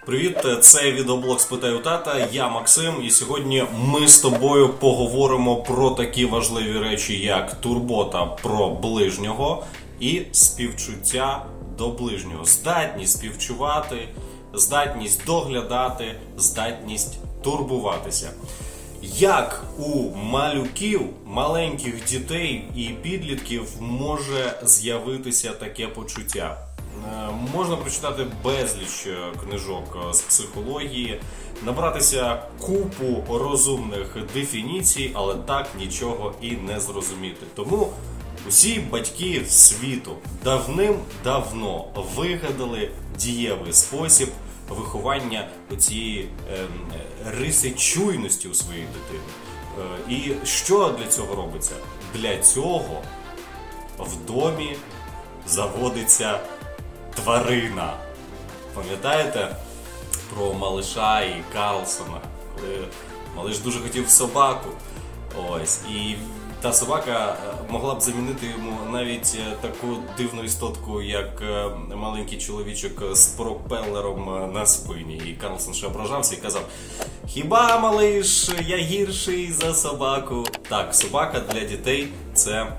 Привіт, це відеоблог «Спитай у тата», я Максим, і сьогодні ми з тобою поговоримо про такі важливі речі, як турбота про ближнього і співчуття до ближнього. Здатність співчувати, здатність доглядати, здатність турбуватися. Як у малюків, маленьких дітей і підлітків може з'явитися таке почуття? Можна прочитати безліч книжок з психології, набратися купу розумних дефініцій, але так нічого і не зрозуміти. Тому усі батьки світу давним-давно вигадали дієвий спосіб виховання цієї риси чуйності у своїй дитини. І що для цього робиться? Для цього в домі заводиться тварина. Пам'ятаєте про малиша і Карлсона? Коли малиш дуже хотів собаку. Ось. І та собака могла б замінити йому навіть таку дивну істотку, як маленький чоловічок з пропелером на спині. І Карлсон ще ображався і казав: "Хіба, малиш, я гірший за собаку?" Так, собака для дітей – це,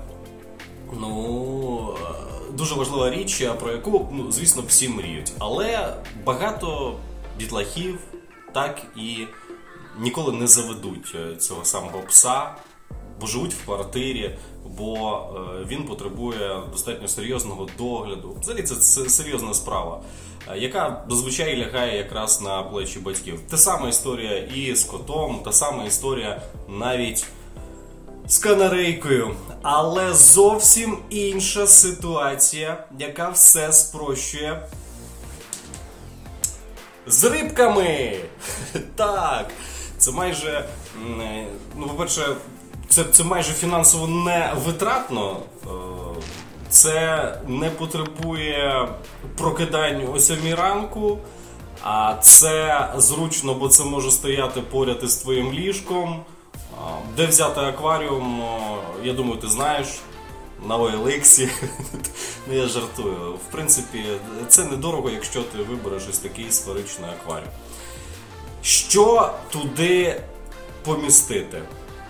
дуже важлива річ, про яку, звісно, всі мріють. Але багато дітлахів так і ніколи не заведуть цього самого пса, бо живуть в квартирі, бо він потребує достатньо серйозного догляду. Взагалі це серйозна справа, яка зазвичай лягає якраз на плечі батьків. Та сама історія і з котом, та сама історія навіть з канарейкою. Але зовсім інша ситуація, яка все спрощує. З рибками! Так, це майже, по-перше, це майже фінансово не витратно, це не потребує прокидань о 7 ранку, а це зручно, бо це може стояти поряд із твоїм ліжком. Де взяти акваріум, я думаю, ти знаєш, на OLX. Я жартую. В принципі, це недорого, якщо ти вибереш ось такий сферичний акваріум. Що туди помістити?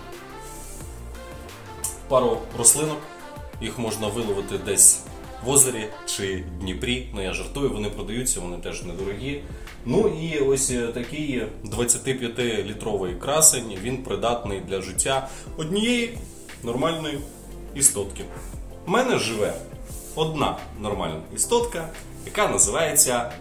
Пару рослинок, їх можна виловити десь в озері чи Дніпрі. Я жартую, вони продаються, вони теж недорогі. І ось такий 25-літровий красень, він придатний для життя однієї нормальної істотки. У мене живе одна нормальна істотка, яка називається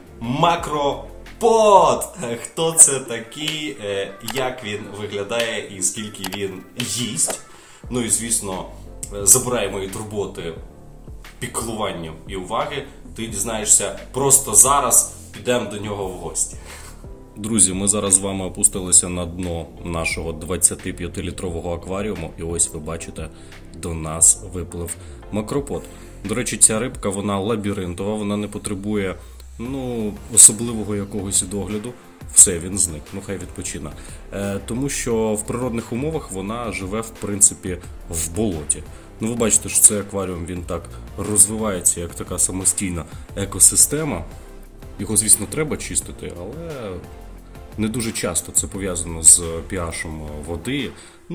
макропод. Хто це такий, як він виглядає і скільки він їсть. І, звісно, забирає мої турботи, піклування і уваги, ти дізнаєшся просто зараз. Підемо до нього в гості. Друзі, ми зараз з вами опустилися на дно нашого 25-літрового акваріуму. І ось ви бачите, до нас виплив макропод. До речі, ця рибка, вона лабіринтова, вона не потребує особливого якогось догляду. Все, він зник, хай відпочине. Тому що в природних умовах вона живе, в принципі, в болоті. Ви бачите, що цей акваріум, він так розвивається, як така самостійна екосистема. Його, звісно, треба чистити, але не дуже часто це пов'язано з pH води.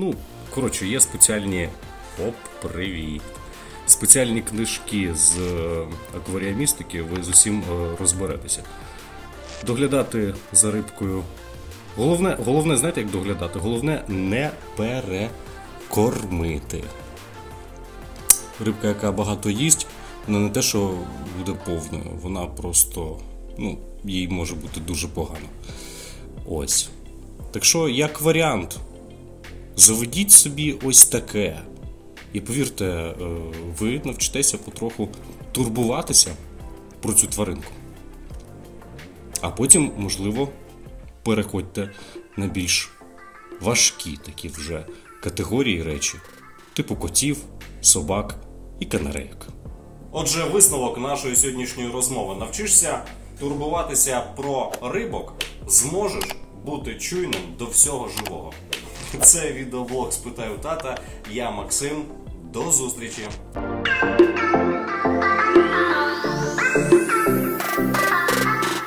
Є спеціальні... Привіт! Спеціальні книжки з акваріумістики, ви з усім розберетеся. Доглядати за рибкою... Головне, знаєте, як доглядати? Головне не перекормити. Рибка, яка багато їсть, вона не те, що буде повною, вона просто... їй може бути дуже погано. Ось. Так що, як варіант, заведіть собі ось таке. І повірте, ви навчитеся потроху турбуватися про цю тваринку. А потім, можливо, переходьте на більш важкі такі вже категорії речі, типу котів, собак і канарейок. Отже, висновок нашої сьогоднішньої розмови. Навчишся турбуватися про рибок, зможеш бути чуйним до всього живого. Це відеоблог «Спитай у тата». Я Максим. До зустрічі!